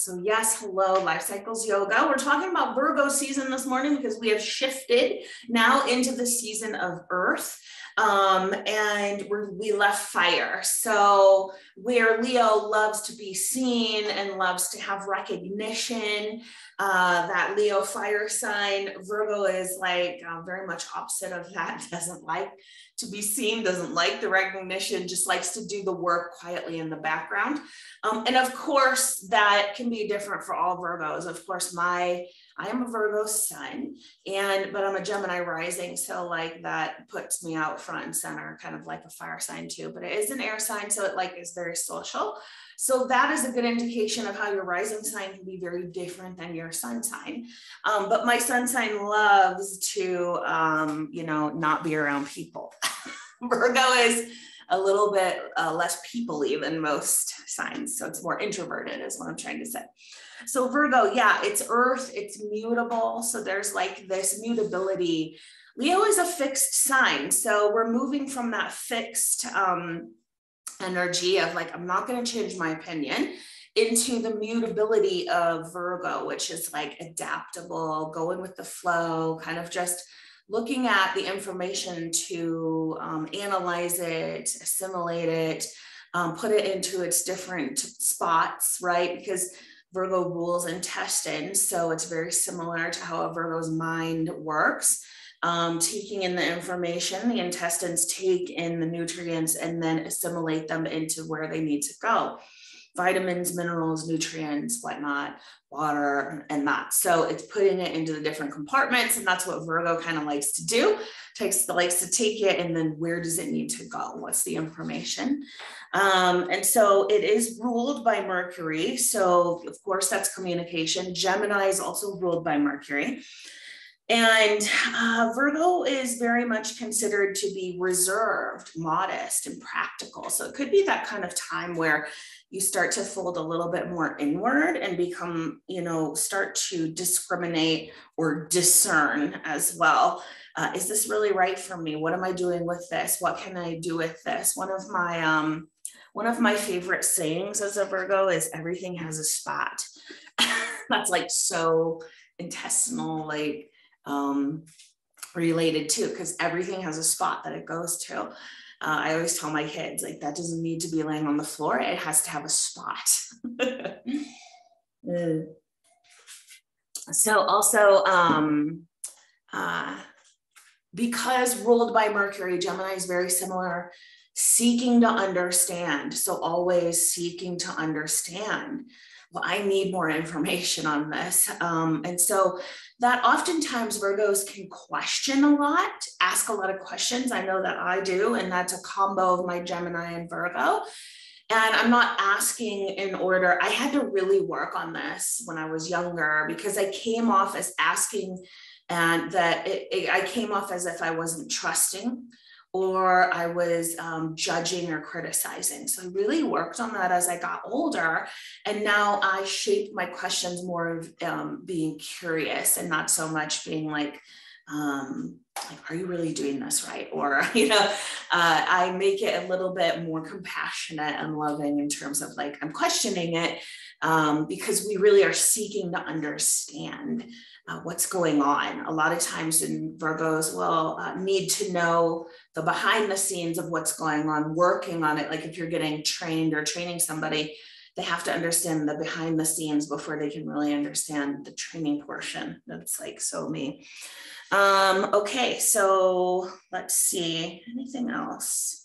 So yes, hello, Life Cycles Yoga. We're talking about Virgo season this morning because we have shifted now into the season of Earth. And we left fire. So where Leo loves to be seen and loves to have recognition, that Leo fire sign, Virgo is like very much opposite of that, doesn't like to be seen, doesn't like the recognition, just likes to do the work quietly in the background. And of course, that can be different for all Virgos. Of course, I am a Virgo sun, but I'm a Gemini rising. So like that puts me out front and center, kind of like a fire sign too, but it is an air sign. So it like is very social. So that is a good indication of how your rising sign can be very different than your sun sign. But my sun sign loves to, not be around people. Virgo is a little bit less people-y than most signs. So it's more introverted is what I'm trying to say. So Virgo, yeah, it's Earth, it's mutable. So there's like this mutability. Leo is a fixed sign. So we're moving from that fixed energy of like, I'm not going to change my opinion, into the mutability of Virgo, which is like adaptable, going with the flow, kind of just looking at the information to analyze it, assimilate it, put it into its different spots, right? Because Virgo rules intestines, so it's very similar to how a Virgo's mind works. Taking in the information, the intestines take in the nutrients and then assimilate them into where they need to go. Vitamins, minerals, nutrients, whatnot, water, and that. So it's putting it into the different compartments, and that's what Virgo kind of likes to do. Likes to take it, and then where does it need to go? What's the information? And so it is ruled by Mercury. So of course that's communication. Gemini is also ruled by Mercury. And Virgo is very much considered to be reserved, modest, and practical. So it could be that kind of time where you start to fold a little bit more inward and become, start to discriminate or discern as well. Is this really right for me? What am I doing with this? What can I do with this? One of my favorite sayings as a Virgo is everything has a spot. That's like so intestinal, like related too, because everything has a spot that it goes to. I always tell my kids, like, that doesn't need to be laying on the floor. It has to have a spot. So also, because ruled by Mercury, Gemini is very similar, seeking to understand. So always seeking to understand. Well, I need more information on this. And so that oftentimes Virgos can question a lot, ask a lot of questions. I know that I do, and that's a combo of my Gemini and Virgo. And I'm not asking in order. I had to really work on this when I was younger because I came off as asking, and that I came off as if I wasn't trusting, or I was judging or criticizing. So I really worked on that as I got older. And now I shape my questions more of being curious and not so much being like, are you really doing this right? Or, I make it a little bit more compassionate and loving in terms of like, I'm questioning it because we really are seeking to understand what's going on. A lot of times in Virgos will need to know the behind the scenes of what's going on, working on it. Like if you're getting trained or training somebody, they have to understand the behind the scenes before they can really understand the training portion. That's like so me. Okay, so let's see, anything else?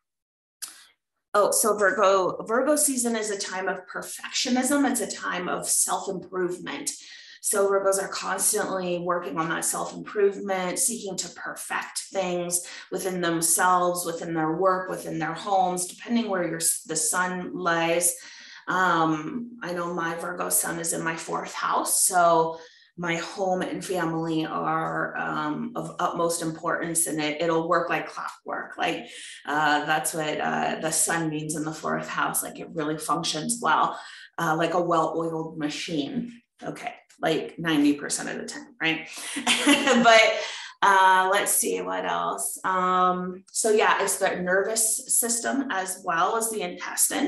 Oh, so Virgo season is a time of perfectionism. It's a time of self-improvement. So Virgos are constantly working on that self-improvement, seeking to perfect things within themselves, within their work, within their homes, depending where the sun lies. I know my Virgo sun is in my 4th house. So my home and family are of utmost importance, and it'll work like clockwork. Like that's what the sun means in the 4th house. Like it really functions well, like a well-oiled machine. Okay, like 90% of the time, right? But let's see what else. So yeah, it's the nervous system as well as the intestines.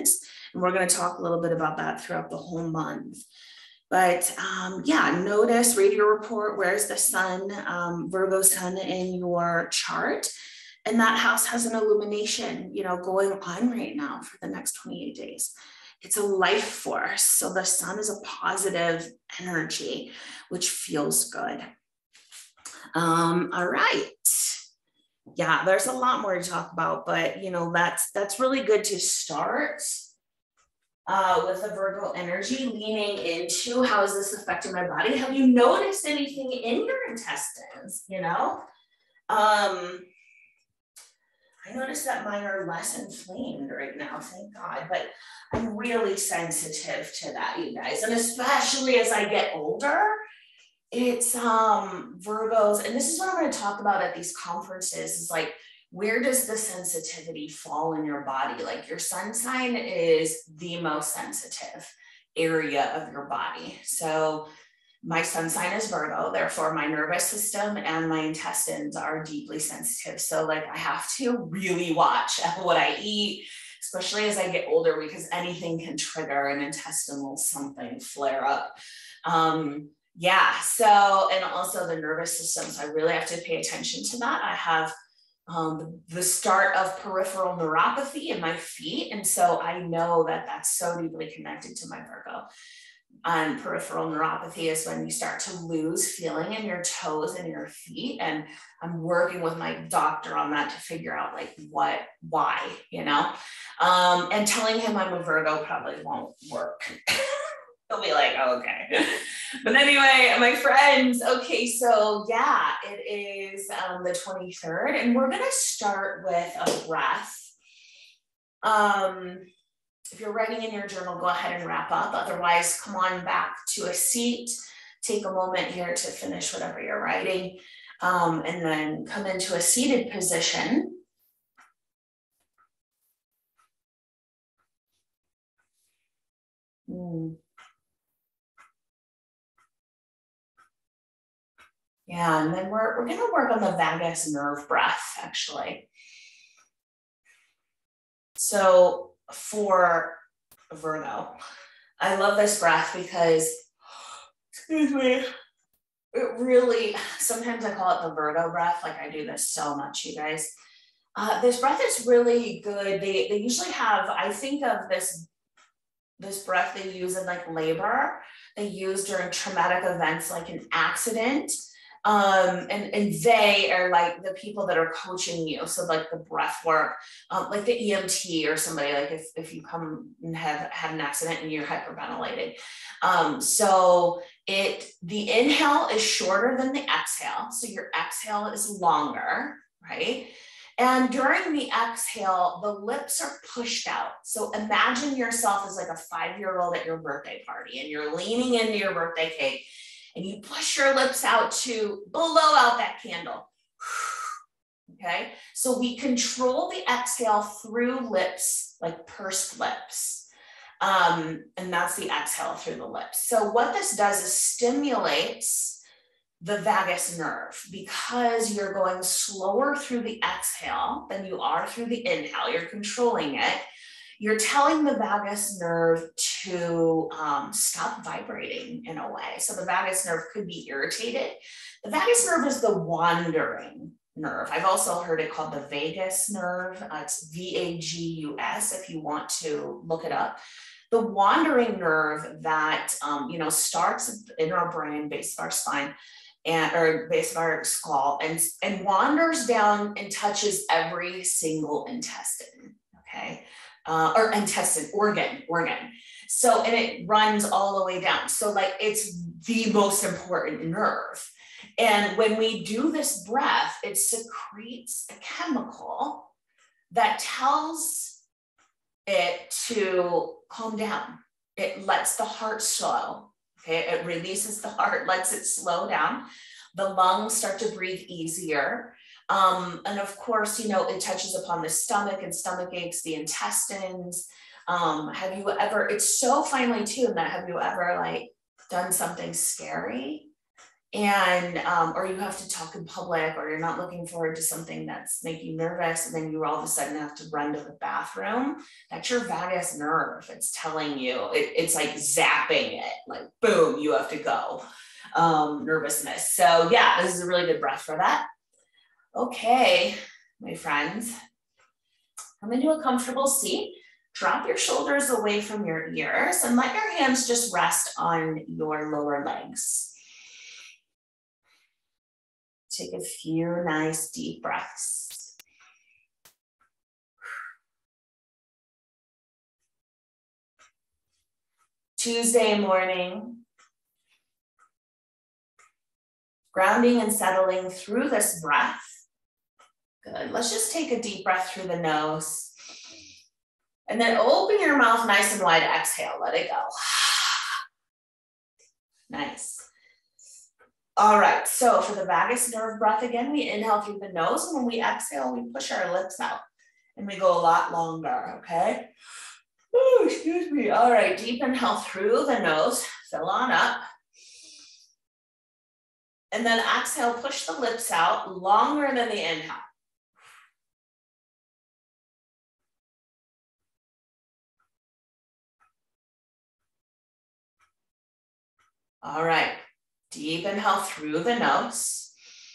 And we're going to talk a little bit about that throughout the whole month. But yeah, notice, read your report. Where's the sun, Virgo sun in your chart? And that house has an illumination, you know, going on right now for the next 28 days. It's a life force. So the sun is a positive energy, which feels good. All right. Yeah, there's a lot more to talk about, but you know, that's really good to start with the Virgo energy, leaning into how is this affecting my body? Have you noticed anything in your intestines? You know, I noticed that mine are less inflamed right now, thank God, but I'm really sensitive to that, you guys. And especially as I get older, it's Virgos, and this is what I'm going to talk about at these conferences, is like, where does the sensitivity fall in your body? Like your sun sign is the most sensitive area of your body. So my sun sign is Virgo, therefore my nervous system and my intestines are deeply sensitive. So like I have to really watch what I eat, especially as I get older, because anything can trigger an intestinal something flare up. Yeah, so, and also the nervous system. So I really have to pay attention to that. I have the start of peripheral neuropathy in my feet. And so I know that that's so deeply connected to my Virgo. And peripheral neuropathy is when you start to lose feeling in your toes and your feet. And I'm working with my doctor on that to figure out like why, you know, and telling him I'm a Virgo probably won't work. He'll be like, oh, okay. But anyway, my friends, okay, so yeah, it is the 23rd, and we're going to start with a breath. If you're writing in your journal, go ahead and wrap up. Otherwise, come on back to a seat. Take a moment here to finish whatever you're writing, and then come into a seated position. Yeah, and then we're going to work on the vagus nerve breath, actually. So for Virgo, I love this breath because, excuse me, it really, sometimes I call it the Virgo breath. Like I do this so much, you guys. This breath is really good. They usually have, I think of this breath they use in like labor. They use during traumatic events like an accident. And they are like the people that are coaching you. So like the breath work, like the EMT or somebody, like if you come and have had an accident and you're hyperventilated. So the inhale is shorter than the exhale. So your exhale is longer, right? And during the exhale, the lips are pushed out. So imagine yourself as like a 5-year-old at your birthday party and you're leaning into your birthday cake and you push your lips out to blow out that candle. Okay, so we control the exhale through lips, like pursed lips. And that's the exhale through the lips. So what this does is stimulates the vagus nerve because you're going slower through the exhale than you are through the inhale. You're controlling it. You're telling the vagus nerve to stop vibrating in a way. So the vagus nerve could be irritated. The vagus nerve is the wandering nerve. I've also heard it called the vagus nerve. It's VAGUS if you want to look it up. The wandering nerve that starts in our brain, base of our spine, or base of our skull, and wanders down and touches every single intestine. Okay. Or intestine, organ. So, and it runs all the way down. So like it's the most important nerve. And when we do this breath, it secretes a chemical that tells it to calm down. It lets the heart slow. Okay, it releases the heart, lets it slow down. The lungs start to breathe easier. And of course, it touches upon the stomach and stomach aches, the intestines. Have you ever, it's so finely tuned that have you ever like done something scary and or you have to talk in public, or you're not looking forward to something that's making you nervous, and then you all of a sudden have to run to the bathroom, that's your vagus nerve. It's telling you, it's like zapping it, like boom, you have to go. Nervousness. So yeah, this is a really good breath for that. Okay, my friends, come into a comfortable seat. Drop your shoulders away from your ears and let your hands just rest on your lower legs. Take a few nice deep breaths. Tuesday morning. Grounding and settling through this breath. Good. Let's just take a deep breath through the nose. And then open your mouth nice and wide. Exhale. Let it go. Nice. All right, so for the vagus nerve breath, again, we inhale through the nose, and when we exhale, we push our lips out, and we go a lot longer, okay? Oh, excuse me. All right, deep inhale through the nose, fill on up. And then exhale, push the lips out longer than the inhale. All right. Deep inhale through the nose.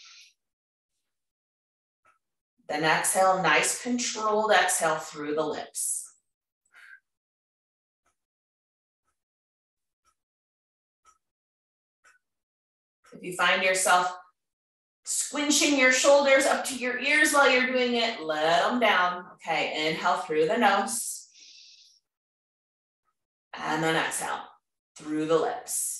Then exhale, nice controlled exhale through the lips. If you find yourself squinching your shoulders up to your ears while you're doing it, let them down. Okay, inhale through the nose. And then exhale through the lips.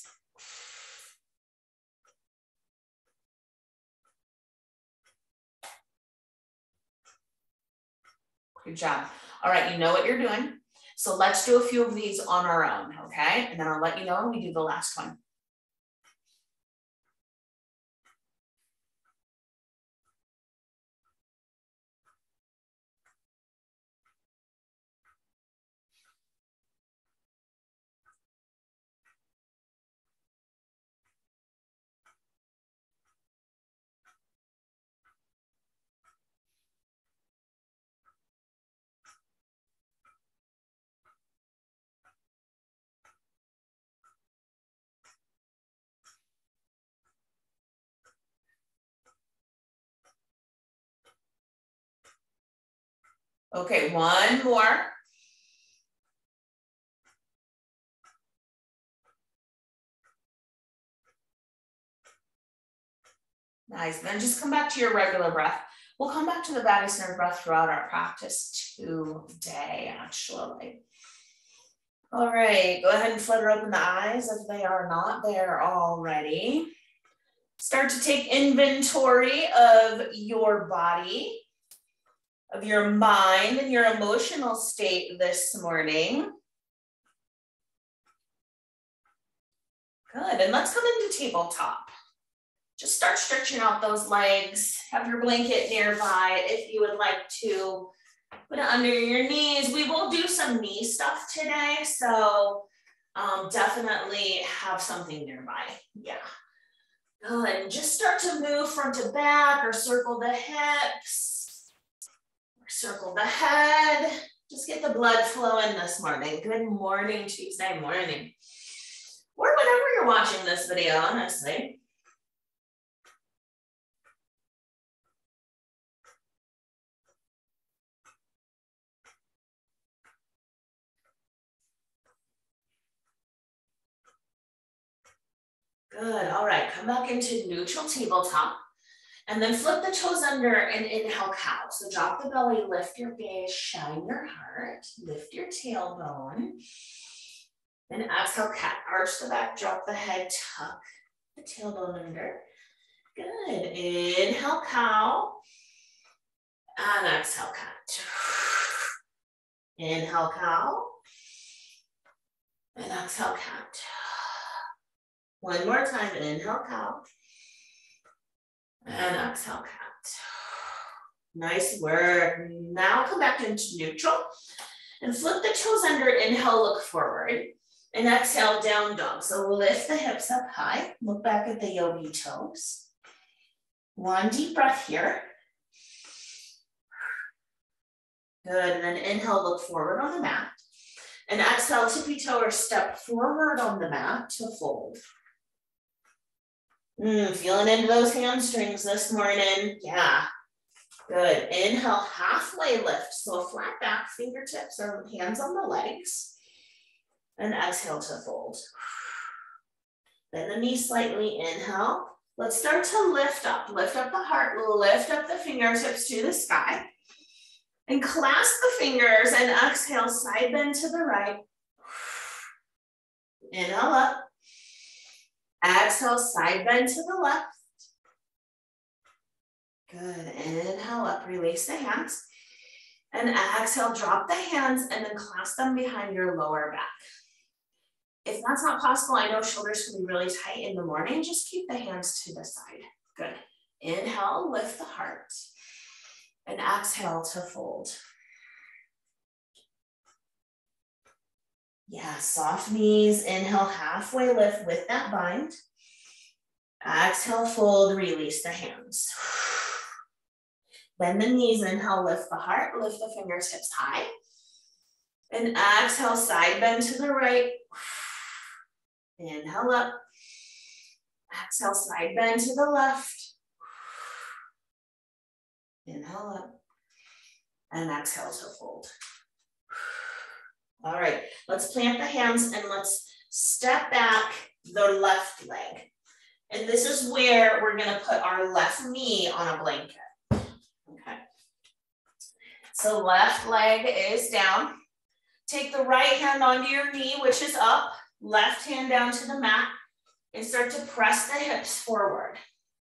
Good job. All right, you know what you're doing. So let's do a few of these on our own, okay? And then I'll let you know when we do the last one. Okay, one more. Nice, then just come back to your regular breath. We'll come back to the vagus nerve breath throughout our practice today, actually. All right, go ahead and flutter open the eyes if they are not there already. Start to take inventory of your body, of your mind, and your emotional state this morning. Good, and let's come into tabletop. Just start stretching out those legs. Have your blanket nearby if you would like to. Put it under your knees. We will do some knee stuff today, so definitely have something nearby. Yeah. Good, and just start to move front to back, or circle the hips, or circle the head. Just get the blood flowing this morning. Good morning, Tuesday morning. Or whenever you're watching this video, honestly. Good, all right, come back into neutral tabletop, and then flip the toes under and inhale cow. So drop the belly, lift your gaze, shine your heart, lift your tailbone, and exhale cat. Arch the back, drop the head, tuck the tailbone under. Good, inhale cow, and exhale cat. Inhale cow, and exhale cat. One more time, inhale cow, and exhale cat. Nice work. Now come back into neutral and flip the toes under, inhale, look forward. And exhale, down dog. So lift the hips up high. Look back at the yogi toes. One deep breath here. Good, and then inhale, look forward on the mat. And exhale, tippy toe or step forward on the mat to fold. Feeling into those hamstrings this morning. Yeah, good. Inhale, halfway lift. So a flat back, fingertips or hands on the legs. And exhale to fold. Bend the knee slightly, inhale. Let's start to lift up the heart, lift up the fingertips to the sky. And clasp the fingers and exhale, side bend to the right. Inhale up. Exhale, side bend to the left. Good, inhale up, release the hands. And exhale, drop the hands and then clasp them behind your lower back. If that's not possible, I know shoulders can be really tight in the morning, just keep the hands to the side. Good, inhale, lift the heart. And exhale to fold. Yeah, soft knees, inhale, halfway lift with that bind. Exhale, fold, release the hands. Bend the knees, inhale, lift the heart, lift the fingertips high. And exhale, side bend to the right. Inhale up. Exhale, side bend to the left. Inhale up. And exhale to fold. All right, let's plant the hands and let's step back the left leg. And this is where we're gonna put our left knee on a blanket. Okay. So left leg is down. Take the right hand onto your knee, which is up. Left hand down to the mat. And start to press the hips forward.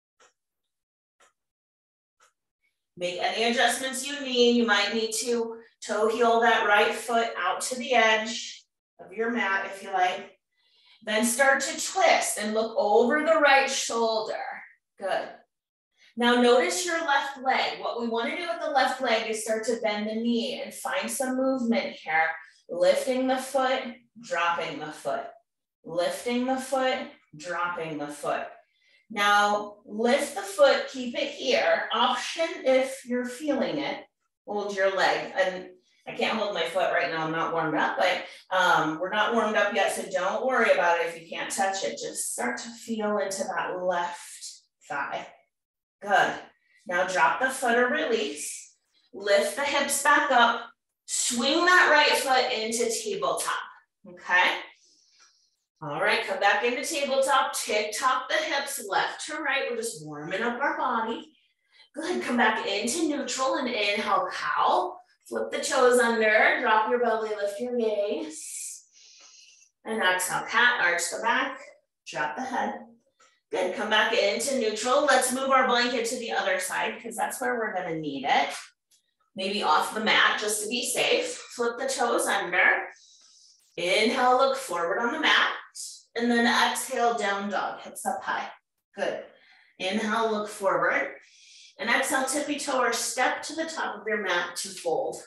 Make any adjustments you need. You might need to toe heel that right foot out to the edge of your mat if you like. Then start to twist and look over the right shoulder. Good. Now notice your left leg. What we want to do with the left leg is start to bend the knee and find some movement here. Lifting the foot, dropping the foot. Lifting the foot, dropping the foot. Now, lift the foot, keep it here. Option if you're feeling it, hold your leg. And I can't hold my foot right now, I'm not warmed up, but we're not warmed up yet, so don't worry about it if you can't touch it. Just start to feel into that left thigh. Good. Now drop the foot or release. Lift the hips back up. Swing that right foot into tabletop, okay? All right, come back into tabletop, tick-tock the hips left to right. We're just warming up our body. Good, come back into neutral and inhale, cow. Flip the toes under, drop your belly, lift your gaze. And exhale, cat, arch the back, drop the head. Good, come back into neutral. Let's move our blanket to the other side because that's where we're gonna need it. Maybe off the mat just to be safe. Flip the toes under. Inhale, look forward on the mat. And then exhale, down dog, hips up high. Good. Inhale, look forward. And exhale, tippy toe or step to the top of your mat to fold.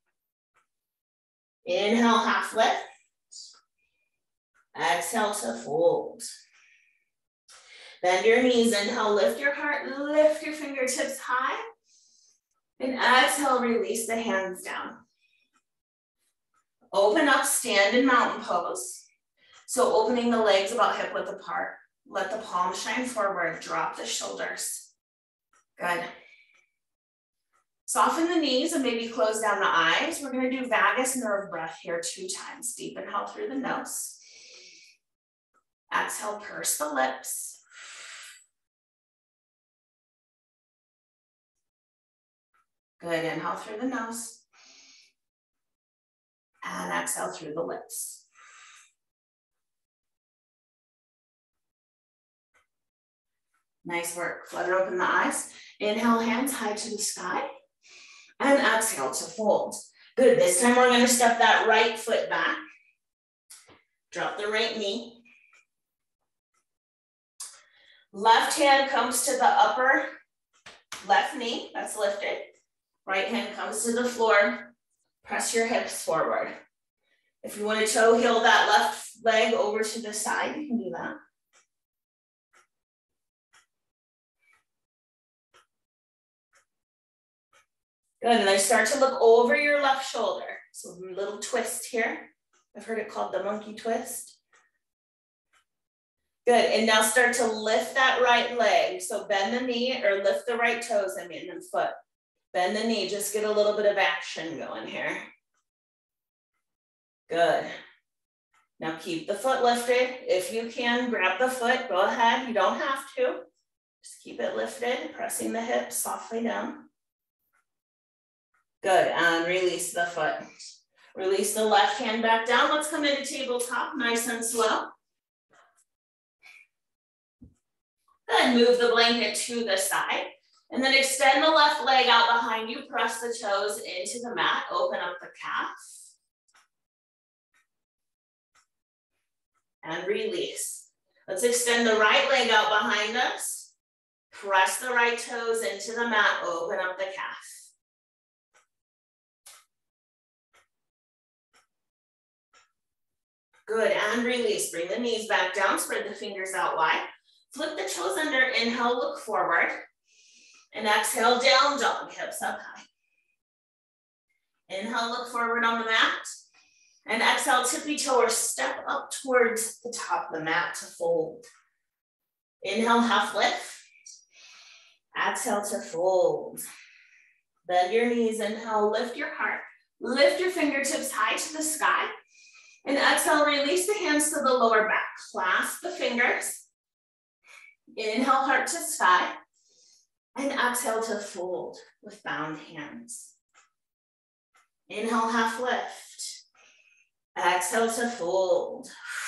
Inhale, half lift. Exhale to fold. Bend your knees, inhale, lift your heart, lift your fingertips high. And exhale, release the hands down. Open up, stand in mountain pose. So opening the legs about hip width apart. Let the palms shine forward, drop the shoulders. Good. Soften the knees and maybe close down the eyes. We're gonna do vagus nerve breath here 2 times. Deep inhale through the nose. Exhale, purse the lips. Good, inhale through the nose. And exhale through the lips. Nice work. Flutter open the eyes. Inhale, hands high to the sky. And exhale to fold. Good. This time we're going to step that right foot back. Drop the right knee. Left hand comes to the upper left knee. That's lifted. Right hand comes to the floor. Press your hips forward. If you want to toe heel that left leg over to the side, you can do that. Good, and then start to look over your left shoulder. So a little twist here. I've heard it called the monkey twist. Good, and now start to lift that right leg. So bend the knee or lift the right toes, and the foot. Bend the knee, just get a little bit of action going here. Good. Now keep the foot lifted. If you can, grab the foot, go ahead. You don't have to. Just keep it lifted, pressing the hips softly down. Good, and release the foot. Release the left hand back down. Let's come into tabletop, nice and slow. Good, move the blanket to the side. And then extend the left leg out behind you. Press the toes into the mat. Open up the calf. And release. Let's extend the right leg out behind us. Press the right toes into the mat. Open up the calf. Good, and release. Bring the knees back down. Spread the fingers out wide. Flip the toes under. Inhale, look forward. And exhale, down dog, hips up high. Inhale, look forward on the mat. And exhale, tippy toe or step up towards the top of the mat to fold. Inhale, half lift. Exhale to fold. Bend your knees, inhale, lift your heart. Lift your fingertips high to the sky. And exhale, release the hands to the lower back. Clasp the fingers. Inhale, heart to sky. And exhale to fold with bound hands. Inhale, half lift. Exhale to fold.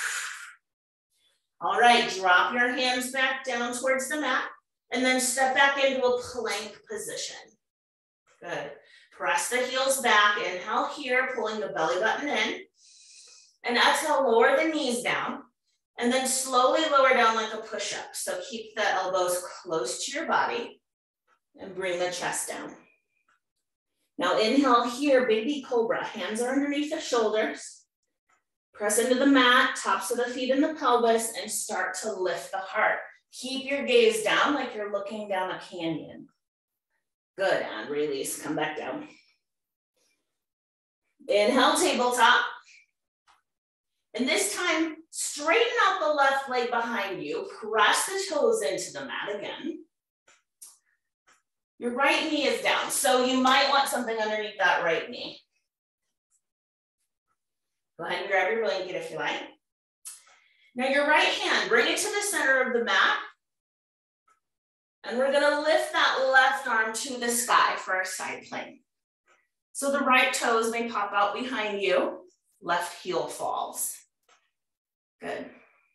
All right, drop your hands back down towards the mat and then step back into a plank position. Good. Press the heels back. Inhale here, pulling the belly button in. And exhale, lower the knees down. And then slowly lower down like a push-up. So keep the elbows close to your body. And bring the chest down. Now inhale here, baby cobra. Hands are underneath the shoulders. Press into the mat, tops of the feet in the pelvis, and start to lift the heart. Keep your gaze down like you're looking down a canyon. Good, and release, come back down. Inhale, tabletop. And this time, straighten out the left leg behind you. Press the toes into the mat again. Your right knee is down, so you might want something underneath that right knee. Go ahead and grab your blanket if you like. Now your right hand, bring it to the center of the mat. And we're gonna lift that left arm to the sky for our side plank. So the right toes may pop out behind you. Left heel falls. Good.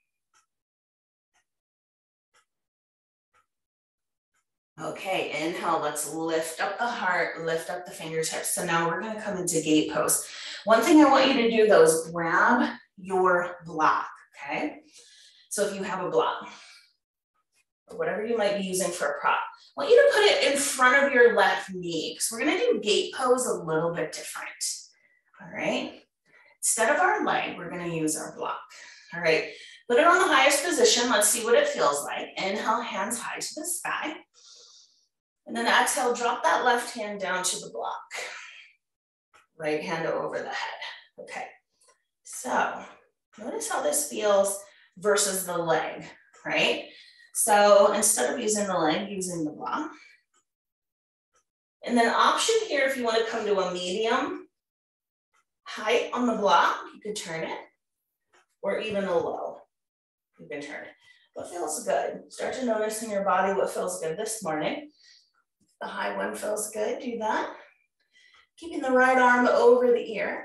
Okay, inhale, let's lift up the heart, lift up the fingertips. So now we're gonna come into gate pose. One thing I want you to do though is grab your block, okay? So if you have a block, or whatever you might be using for a prop, I want you to put it in front of your left knee, because we're gonna do gate pose a little bit different, all right? Instead of our leg, we're gonna use our block, all right? Put it on the highest position, let's see what it feels like. Inhale, hands high to the sky. And then exhale, drop that left hand down to the block. Right hand over the head. Okay, so notice how this feels versus the leg, right? So instead of using the leg, using the block. And then option here, if you want to come to a medium height on the block, you could turn it, or even a low, you can turn it. What feels good? Start to notice in your body what feels good this morning. The high one feels good, do that. Keeping the right arm over the ear.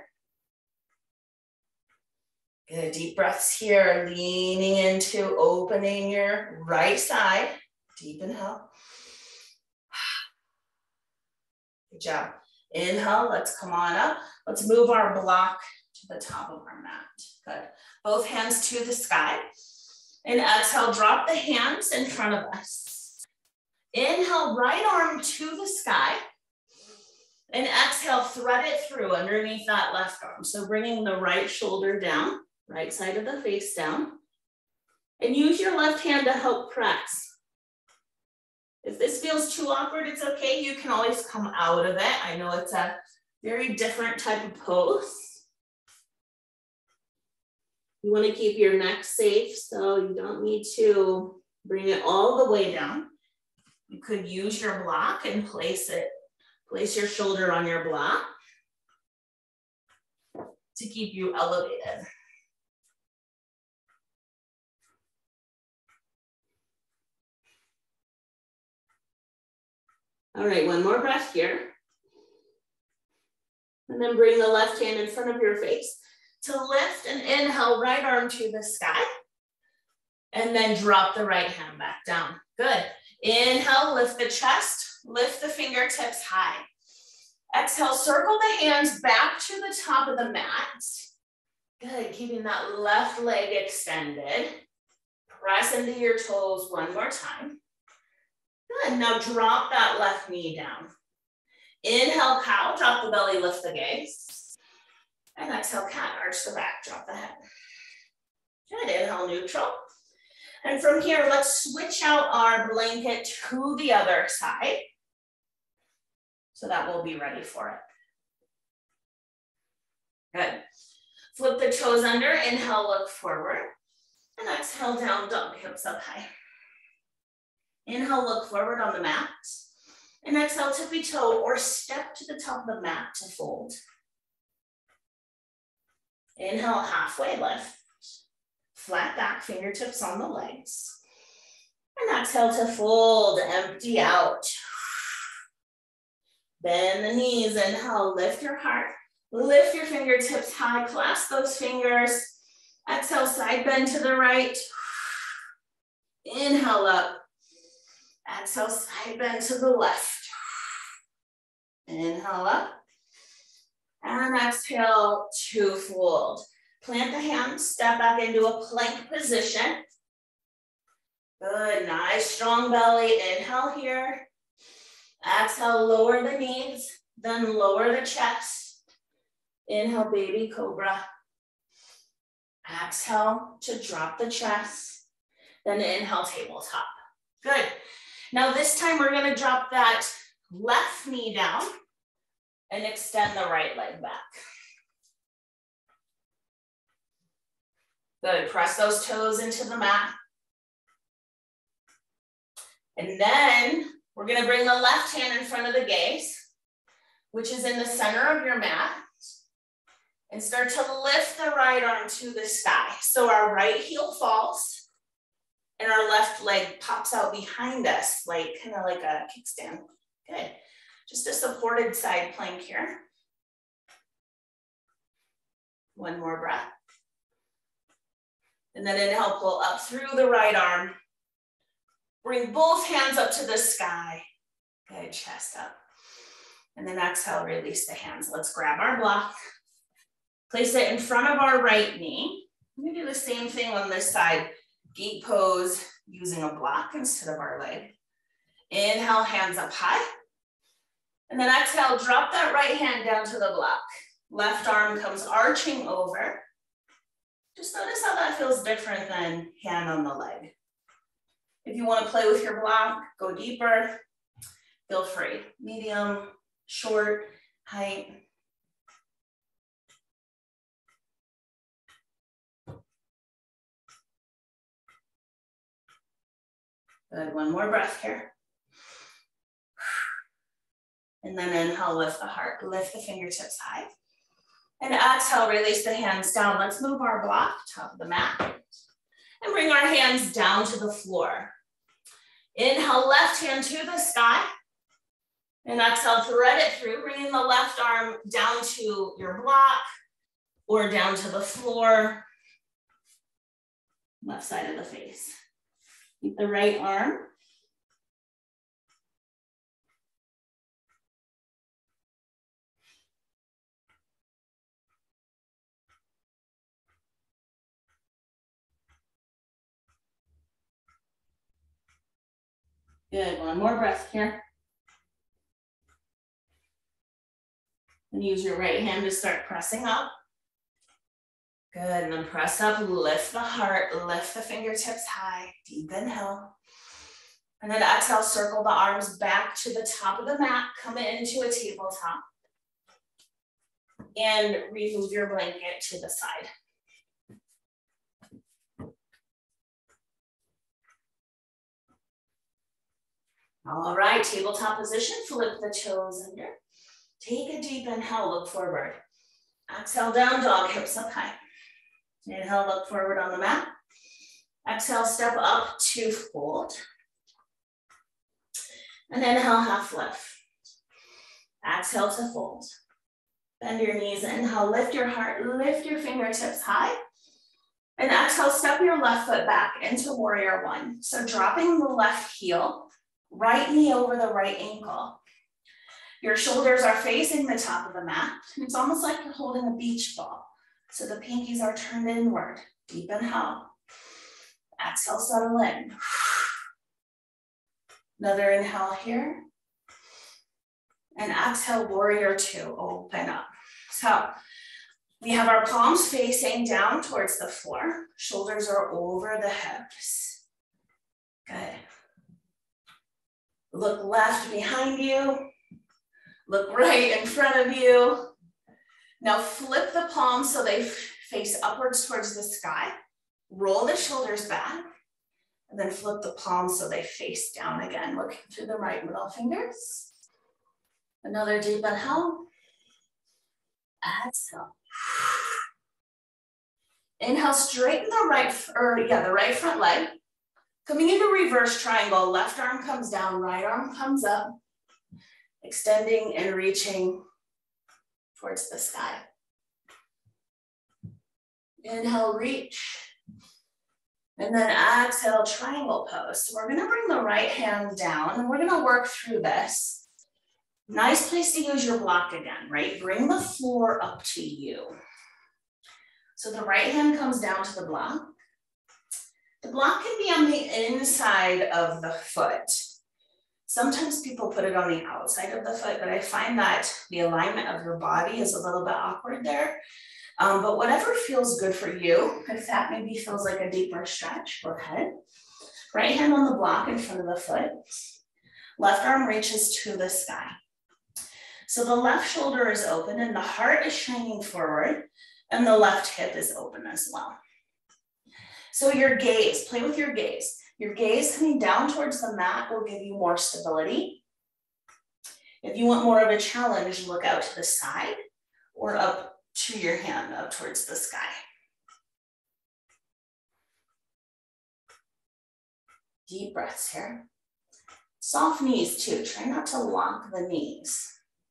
Good, deep breaths here, leaning into opening your right side. Deep inhale. Good job. Inhale, let's come on up. Let's move our block to the top of our mat. Good. Both hands to the sky. And exhale, drop the hands in front of us. Inhale, right arm to the sky. And exhale, thread it through underneath that left arm. So bringing the right shoulder down, right side of the face down. And use your left hand to help press. If this feels too awkward, it's okay. You can always come out of it. I know it's a very different type of pose. You want to keep your neck safe, so you don't need to bring it all the way down. You could use your block and place your shoulder on your block to keep you elevated. All right, one more breath here. And then bring the left hand in front of your face to lift and inhale, right arm to the sky. And then drop the right hand back down. Good. Inhale, lift the chest, lift the fingertips high. Exhale, circle the hands back to the top of the mat. Good, keeping that left leg extended. Press into your toes one more time. Good, now drop that left knee down. Inhale, cow, drop the belly, lift the gaze. And exhale, cat, arch the back, drop the head. Good, inhale, neutral. And from here, let's switch out our blanket to the other side so that we'll be ready for it. Good. Flip the toes under, inhale, look forward. And exhale, down dog, hips up high. Inhale, look forward on the mat. And exhale, tippy toe or step to the top of the mat to fold. Inhale, halfway lift. Flat back, fingertips on the legs. And exhale to fold, empty out. Bend the knees, inhale, lift your heart. Lift your fingertips high, clasp those fingers. Exhale, side bend to the right. Inhale up. Exhale, side bend to the left. Inhale up. And exhale to fold. Plant the hands, step back into a plank position. Good, nice strong belly. Inhale here. Exhale, lower the knees, then lower the chest. Inhale, baby cobra. Exhale to drop the chest. Then inhale, tabletop. Good. Now this time we're gonna drop that left knee down and extend the right leg back. Good, press those toes into the mat. And then we're gonna bring the left hand in front of the gaze, which is in the center of your mat, and start to lift the right arm to the sky. So our right heel falls and our left leg pops out behind us, like kind of like a kickstand. Good, just a supported side plank here. One more breath. And then inhale, pull up through the right arm. Bring both hands up to the sky. Good, chest up. And then exhale, release the hands. Let's grab our block. Place it in front of our right knee. We're gonna do the same thing on this side. Gate pose using a block instead of our leg. Inhale, hands up high. And then exhale, drop that right hand down to the block. Left arm comes arching over. Just notice how that feels different than hand on the leg. If you want to play with your block, go deeper, feel free. Medium, short, height. Good, one more breath here. And then inhale, lift the heart, lift the fingertips high. And exhale, release the hands down. Let's move our block, top of the mat, and bring our hands down to the floor. Inhale, left hand to the sky. And exhale, thread it through, bringing the left arm down to your block or down to the floor. Left side of the face. Keep the right arm. Good, one more breath here. And use your right hand to start pressing up. Good, and then press up, lift the heart, lift the fingertips high, deep inhale. And then exhale, circle the arms back to the top of the mat, come into a tabletop. And remove your blanket to the side. All right, tabletop position, flip the toes under. Take a deep inhale, look forward. Exhale, down dog, hips up high. Inhale, look forward on the mat. Exhale, step up to fold. And inhale, half lift. Exhale to fold. Bend your knees, inhale, lift your heart, lift your fingertips high. And exhale, step your left foot back into warrior one. So dropping the left heel, right knee over the right ankle. Your shoulders are facing the top of the mat. It's almost like you're holding a beach ball. So the pinkies are turned inward. Deep inhale. Exhale, settle in. Another inhale here. And exhale, warrior two, open up. So we have our palms facing down towards the floor. Shoulders are over the hips. Good. Look left behind you. Look right in front of you. Now flip the palms so they face upwards towards the sky. Roll the shoulders back. And then flip the palms so they face down again. Looking through the right middle fingers. Another deep inhale. Exhale. Inhale, straighten the right front leg. Coming into reverse triangle, left arm comes down, right arm comes up. Extending and reaching towards the sky. Inhale, reach. And then exhale, triangle pose. So we're gonna bring the right hand down and we're gonna work through this. Nice place to use your block again, right? Bring the floor up to you. So the right hand comes down to the block. The block can be on the inside of the foot. Sometimes people put it on the outside of the foot, but I find that the alignment of your body is a little bit awkward there. But whatever feels good for you, if that maybe feels like a deeper stretch, go ahead. Right hand on the block in front of the foot. Left arm reaches to the sky. So the left shoulder is open and the heart is shining forward and the left hip is open as well. So your gaze, play with your gaze. Your gaze coming down towards the mat will give you more stability. If you want more of a challenge, look out to the side or up to your hand, up towards the sky. Deep breaths here. Soft knees too. Try not to lock the knees.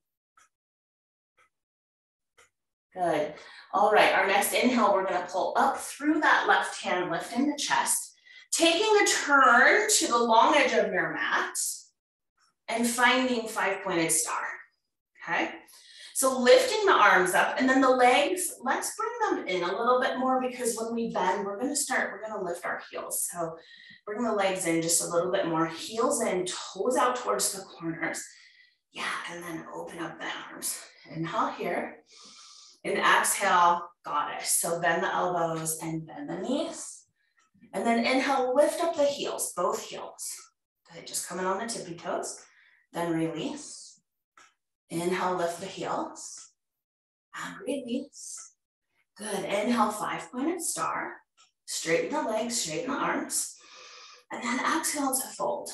Good. All right, our next inhale, we're gonna pull up through that left hand, lifting the chest, taking a turn to the long edge of your mat and finding five-pointed star, okay? So lifting the arms up and then the legs, let's bring them in a little bit more because when we bend, we're gonna lift our heels. So bring the legs in just a little bit more, heels in, toes out towards the corners. Yeah, and then open up the arms. Inhale here. And exhale, goddess. So bend the elbows and bend the knees. And then inhale, lift up the heels, both heels. Good, just coming on the tippy toes. Then release. Inhale, lift the heels. And release. Good, inhale, five-pointed star. Straighten the legs, straighten the arms. And then exhale to fold.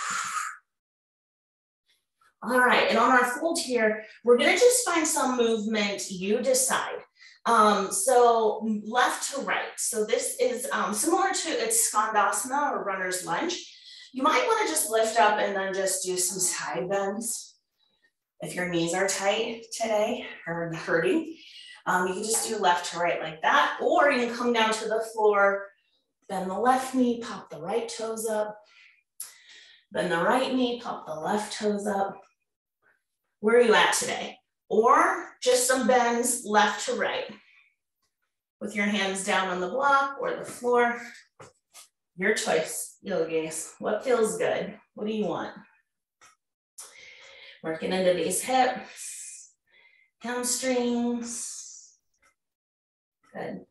All right, and on our fold here, we're gonna just find some movement you decide. So left to right. So this is similar to it's Skandasana or runner's lunge. You might wanna just lift up and then just do some side bends. If your knees are tight today or hurting, you can just do left to right like that, or you can come down to the floor, bend the left knee, pop the right toes up, bend the right knee, pop the left toes up. Where are you at today? Or just some bends left to right with your hands down on the block or the floor. Your choice, yogis. What feels good? What do you want? Working into these hips. hamstrings. Good.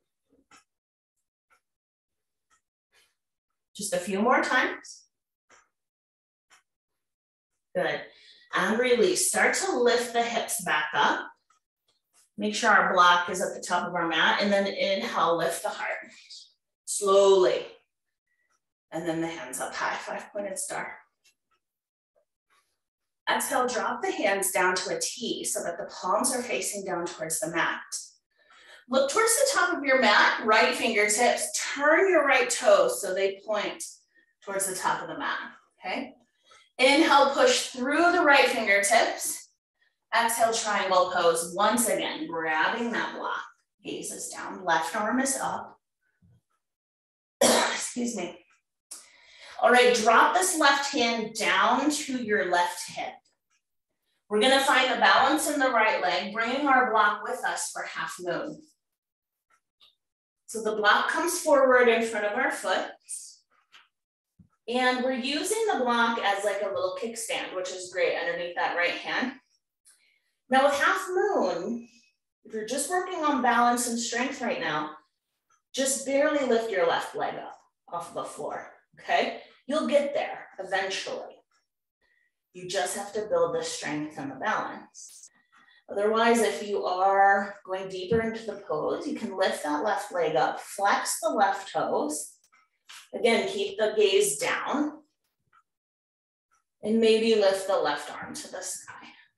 Just a few more times. Good. And release. Start to lift the hips back up. Make sure our block is at the top of our mat, and then inhale, lift the heart. Slowly. And then the hands up high, 5-pointed star. Exhale, drop the hands down to a T so that the palms are facing down towards the mat. Look towards the top of your mat, right fingertips, turn your right toes so they point towards the top of the mat, okay? Inhale, push through the right fingertips. Exhale, triangle pose. Once again, grabbing that block. Gaze is down, left arm is up. Excuse me. All right, drop this left hand down to your left hip. We're gonna find the balance in the right leg, bringing our block with us for half moon. So the block comes forward in front of our foot. And we're using the block as like a little kickstand, which is great underneath that right hand. Now with half moon, if you're just working on balance and strength right now, just barely lift your left leg up off the floor, okay? You'll get there eventually. You just have to build the strength and the balance. Otherwise, if you are going deeper into the pose, you can lift that left leg up, flex the left toes. Again, keep the gaze down. And maybe lift the left arm to the sky.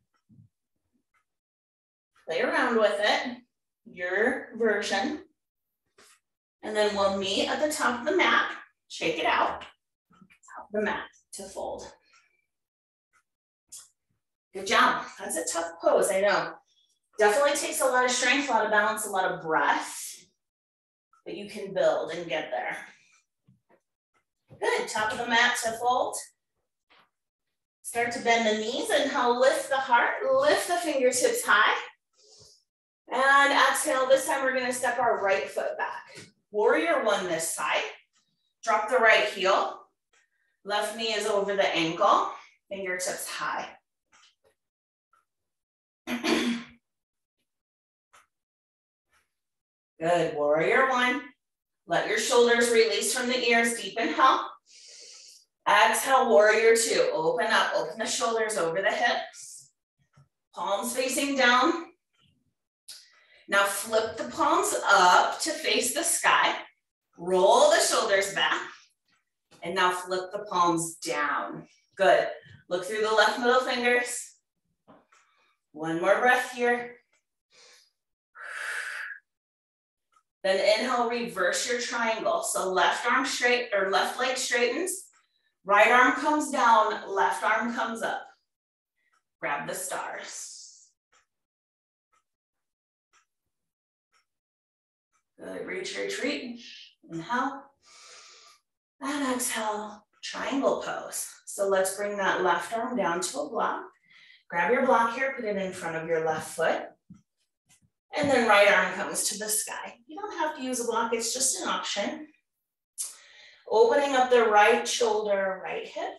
Play around with it, your version. And then we'll meet at the top of the mat, shake it out, top of the mat to fold. Good job. That's a tough pose, I know. Definitely takes a lot of strength, a lot of balance, a lot of breath, but you can build and get there. Good, top of the mat to fold. Start to bend the knees, inhale, lift the heart, lift the fingertips high. And exhale, this time we're gonna step our right foot back. Warrior one this side. Drop the right heel. Left knee is over the ankle, fingertips high. Good, warrior one. Let your shoulders release from the ears, deep inhale. Exhale, warrior two. Open up, open the shoulders over the hips. Palms facing down. Now flip the palms up to face the sky. Roll the shoulders back. And now flip the palms down. Good. Look through the left middle fingers. One more breath here. Then inhale, reverse your triangle. So left arm straight, or left leg straightens. Right arm comes down, left arm comes up. Grab the stars. Good, reach, retreat. Inhale. And exhale, triangle pose. So let's bring that left arm down to a block. Grab your block here, put it in front of your left foot. And then right arm comes to the sky. You don't have to use a block, it's just an option. Opening up the right shoulder, right hip.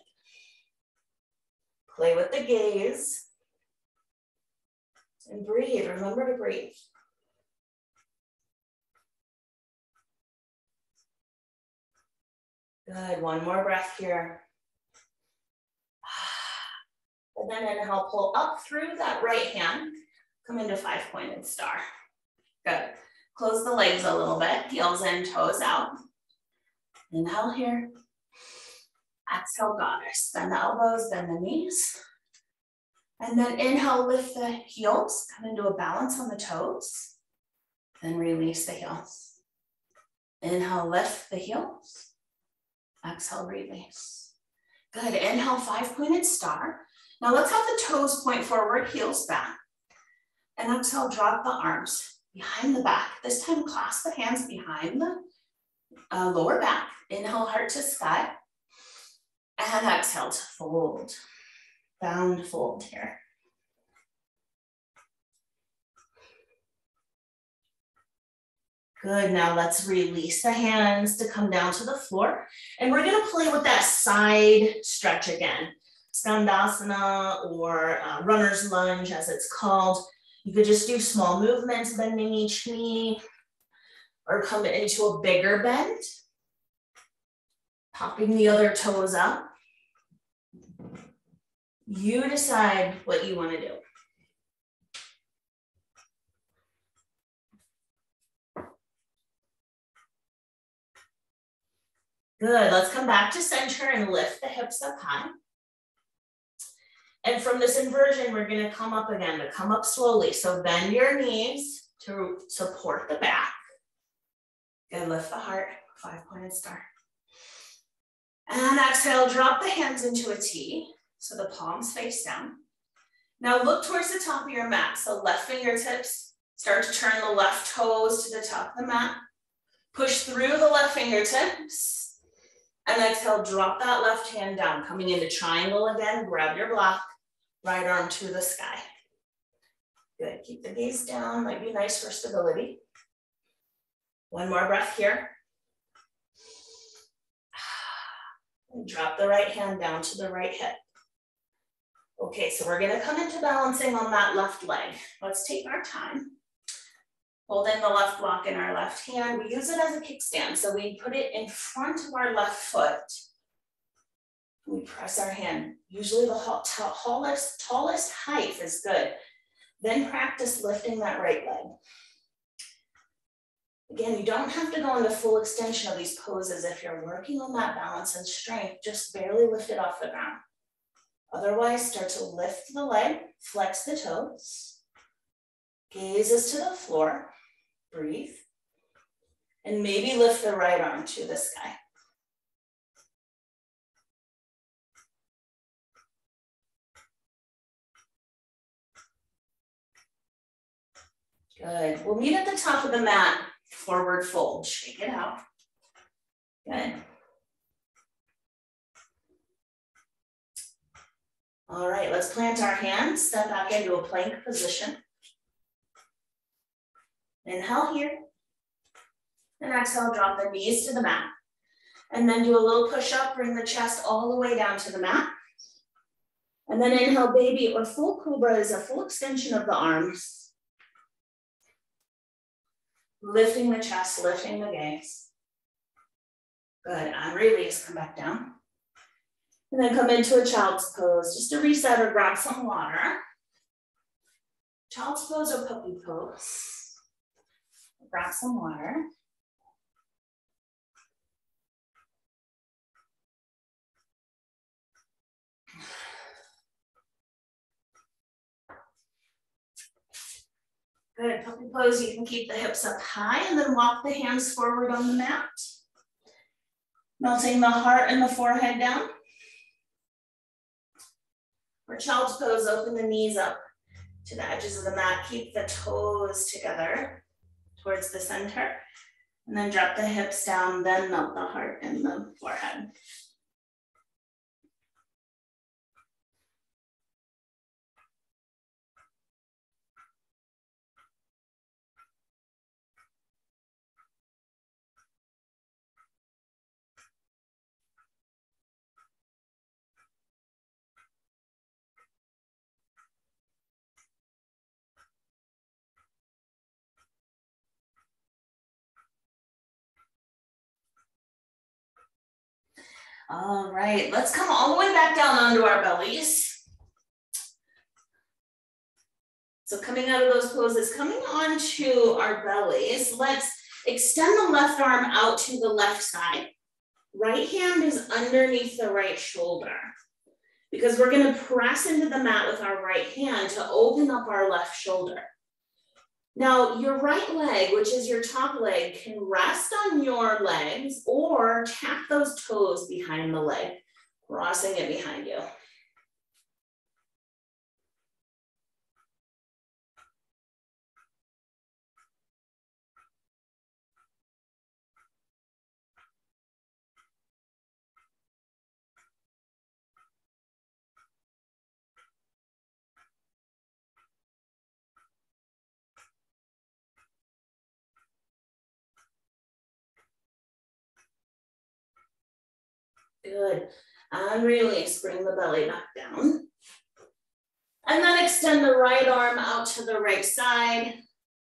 Play with the gaze. And breathe, remember to breathe. Good, one more breath here. And then inhale, pull up through that right hand. Come into 5-pointed star. Good. Close the legs a little bit, heels in, toes out. Inhale here. Exhale, goddess. Bend the elbows, bend the knees. And then inhale, lift the heels, come into a balance on the toes. Then release the heels. Inhale, lift the heels. Exhale, release. Good, inhale, 5-pointed star. Now let's have the toes point forward, heels back. And exhale, drop the arms behind the back. This time, clasp the hands behind the lower back. Inhale, heart to sky. And exhale to fold. Bound fold here. Good, now let's release the hands to come down to the floor. And we're gonna play with that side stretch again. Skandasana or runner's lunge as it's called. You could just do small movements, bending each knee, or come into a bigger bend, popping the other toes up. You decide what you want to do. Good, let's come back to center and lift the hips up high. And from this inversion, we're gonna come up again, but come up slowly. So bend your knees to support the back. Good, lift the heart, 5-pointed star. And exhale, drop the hands into a T, so the palms face down. Now look towards the top of your mat. So left fingertips, start to turn the left toes to the top of the mat. Push through the left fingertips. And exhale, drop that left hand down. Coming into triangle again, grab your block, right arm to the sky. Good, keep the gaze down, might be nice for stability. One more breath here. And drop the right hand down to the right hip. Okay, so we're gonna come into balancing on that left leg. Let's take our time. Holding the left block in our left hand. We use it as a kickstand. So we put it in front of our left foot. We press our hand. Usually the tallest height is good. Then practice lifting that right leg. Again, you don't have to go into full extension of these poses. If you're working on that balance and strength, just barely lift it off the ground. Otherwise, start to lift the leg, flex the toes, gazes to the floor, breathe, and maybe lift the right arm to the sky. Good, we'll meet at the top of the mat, forward fold, shake it out. Good. All right, let's plant our hands, step back into a plank position. Inhale here, and exhale, drop the knees to the mat. And then do a little push up, bring the chest all the way down to the mat. And then inhale, baby, or full cobra is a full extension of the arms. Lifting the chest, lifting the gaze. Good, and release, come back down. And then come into a child's pose, just to reset or grab some water. Child's pose or puppy pose. Grab some water. Good, puppy pose, you can keep the hips up high and then walk the hands forward on the mat. Melting the heart and the forehead down. For child's pose, open the knees up to the edges of the mat. Keep the toes together towards the center. And then drop the hips down, then melt the heart and the forehead. All right, let's come all the way back down onto our bellies. So coming out of those poses, coming onto our bellies, let's extend the left arm out to the left side. Right hand is underneath the right shoulder because we're gonna press into the mat with our right hand to open up our left shoulder. Now, your right leg, which is your top leg, can rest on your legs or tap those toes behind the leg, crossing it behind you. Good, and release, bring the belly back down. And then extend the right arm out to the right side.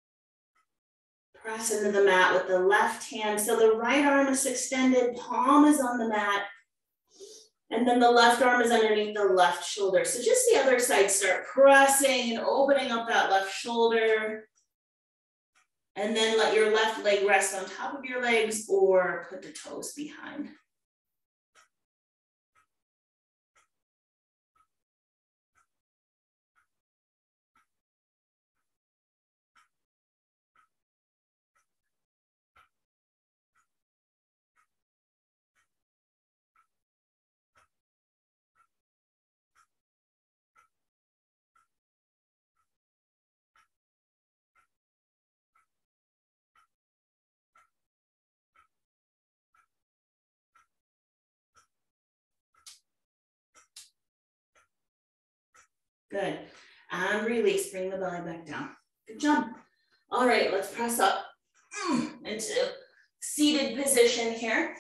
Press into the mat with the left hand. So the right arm is extended, palm is on the mat. And then the left arm is underneath the left shoulder. So just the other side, start pressing and opening up that left shoulder. And then let your left leg rest on top of your legs or put the toes behind. Good. And release, bring the belly back down. Good job. All right, let's press up into seated position here.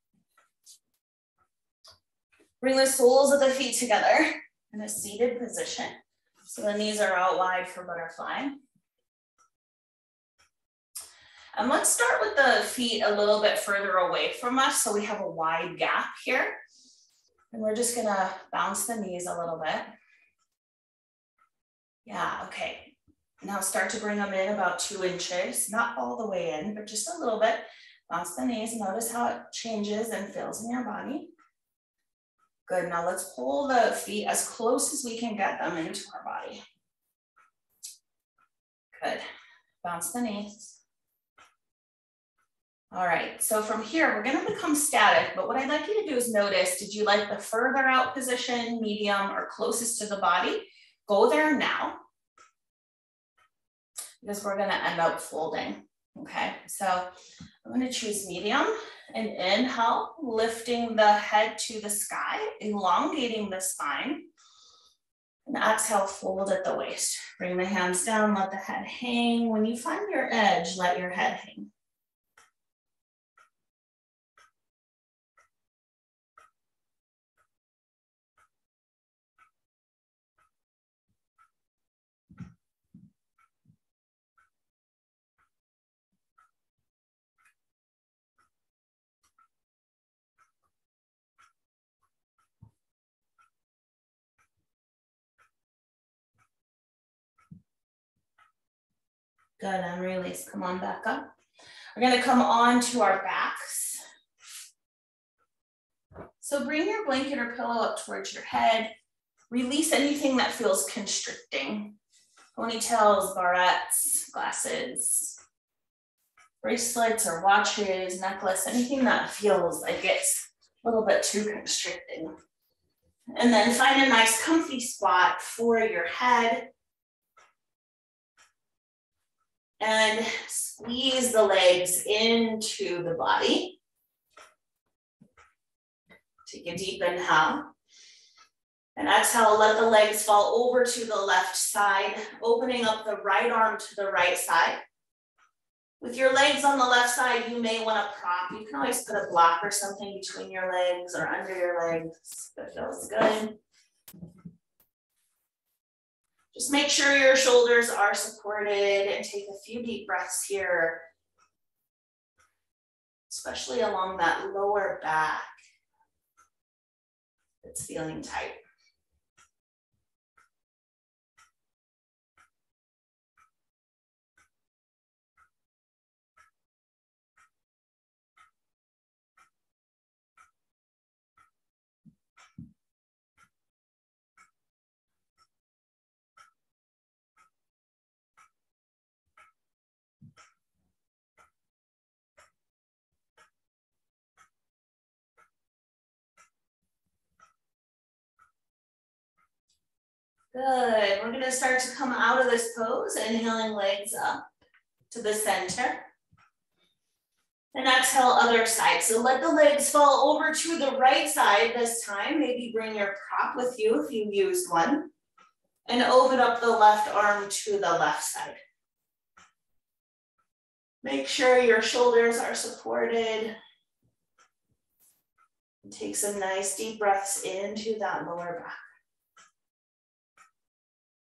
Bring the soles of the feet together in a seated position. So the knees are out wide for butterfly. And let's start with the feet a little bit further away from us so we have a wide gap here. And we're just gonna bounce the knees a little bit. Yeah, okay. Now start to bring them in about 2 inches, not all the way in, but just a little bit. Bounce the knees, notice how it changes and feels in your body. Good, now let's pull the feet as close as we can get them into our body. Good, bounce the knees. All right, so from here, we're gonna become static, but what I'd like you to do is notice, did you like the further out position, medium, or closest to the body? Go there now, because we're gonna end up folding, okay? So I'm gonna choose medium and inhale, lifting the head to the sky, elongating the spine. And exhale, fold at the waist. Bring the hands down, let the head hang. When you find your edge, let your head hang. Good, and release, come on back up. We're gonna come on to our backs. So bring your blanket or pillow up towards your head. Release anything that feels constricting. Ponytails, barrettes, glasses, bracelets or watches, necklace, anything that feels like it's a little bit too constricting. And then find a nice comfy spot for your head. And squeeze the legs into the body. Take a deep inhale. And exhale, let the legs fall over to the left side, opening up the right arm to the right side. With your legs on the left side, you may want to prop. You can always put a block or something between your legs or under your legs. That feels good. Just make sure your shoulders are supported and take a few deep breaths here, especially along that lower back. It's feeling tight. Good, we're gonna start to come out of this pose, inhaling legs up to the center. And exhale, other side. So let the legs fall over to the right side this time. Maybe bring your prop with you if you used one. And open up the left arm to the left side. Make sure your shoulders are supported. And take some nice deep breaths into that lower back.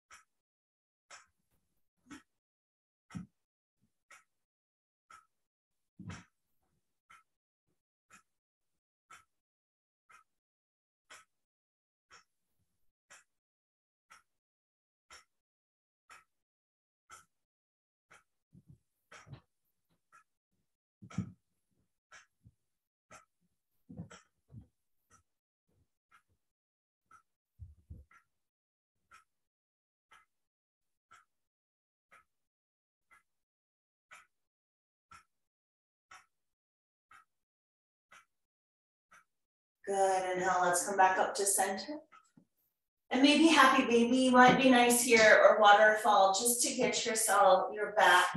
Good, inhale, let's come back up to center. And maybe happy baby might be nice here, or waterfall, just to get yourself, your back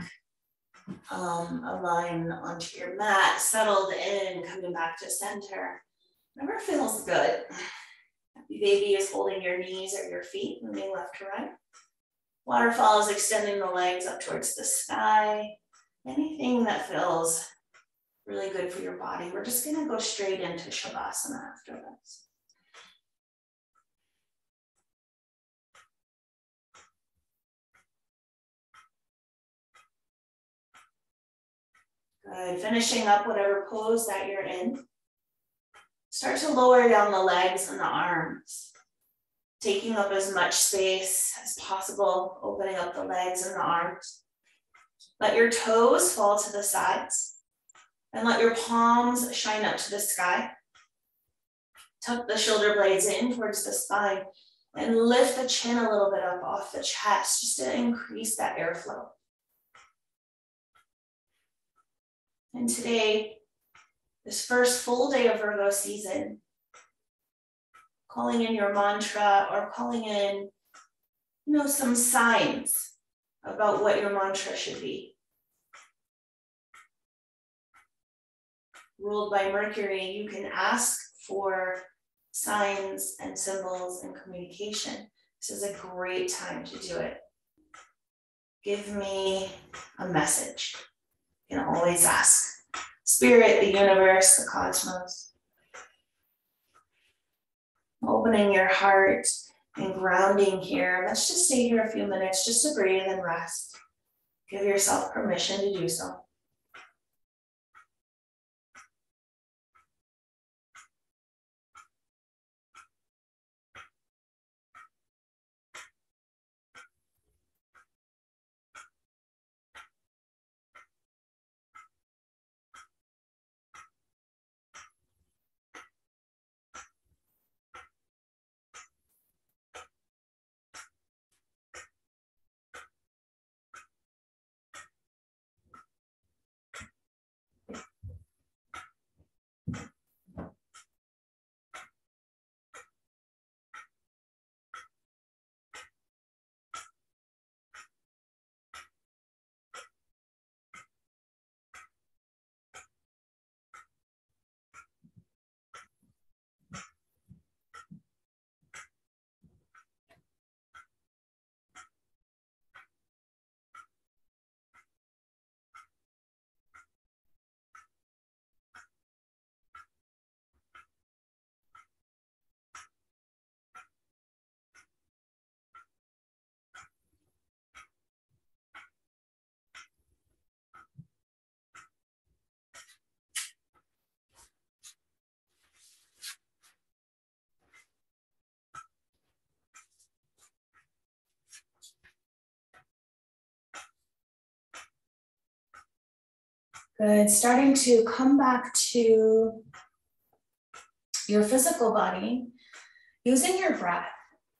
aligned onto your mat, settled in, coming back to center. Whatever feels good. Happy baby is holding your knees or your feet, moving left to right. Waterfall is extending the legs up towards the sky. Anything that feels really good for your body. We're just gonna go straight into Shavasana after this. Good, finishing up whatever pose that you're in. Start to lower down the legs and the arms, taking up as much space as possible, opening up the legs and the arms. Let your toes fall to the sides and let your palms shine up to the sky. Tuck the shoulder blades in towards the spine and lift the chin a little bit up off the chest just to increase that airflow. And today, this first full day of Virgo season, calling in your mantra or calling in, some signs about what your mantra should be. Ruled by Mercury, you can ask for signs and symbols and communication. This is a great time to do it. Give me a message. You can always ask. Spirit, the universe, the cosmos. Opening your heart and grounding here. Let's just stay here a few minutes just to breathe and rest. Give yourself permission to do so. Good, starting to come back to your physical body, using your breath.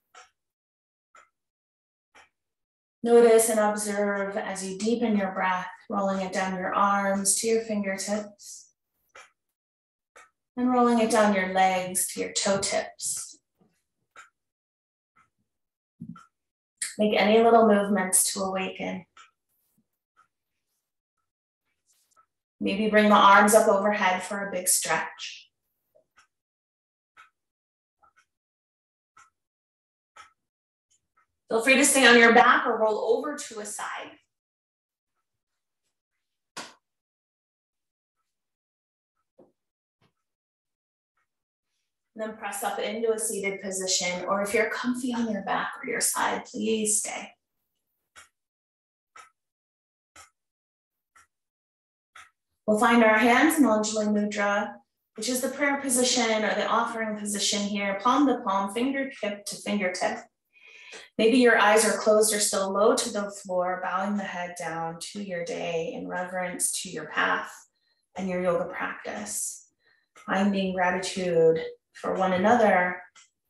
Notice and observe as you deepen your breath, rolling it down your arms to your fingertips, and rolling it down your legs to your toe tips. Make any little movements to awaken. Maybe bring the arms up overhead for a big stretch. Feel free to stay on your back or roll over to a side. And then press up into a seated position, or if you're comfy on your back or your side, please stay. We'll find our hands in Anjali Mudra, which is the prayer position or the offering position here, palm to palm, fingertip to fingertip. Maybe your eyes are closed or still low to the floor, bowing the head down to your day in reverence to your path and your yoga practice. Finding gratitude for one another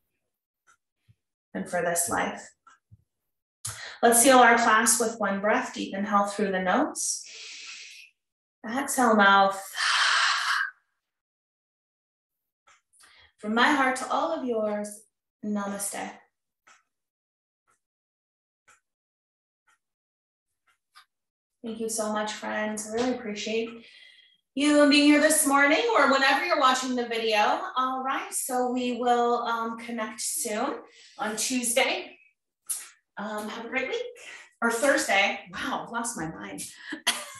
and for this life. Let's seal our class with one breath. Deep inhale through the nose. Exhale, mouth. From my heart to all of yours, namaste. Thank you so much, friends. I really appreciate you being here this morning or whenever you're watching the video. All right, so we will connect soon on Tuesday. Have a great week. Or Thursday. Wow, lost my mind.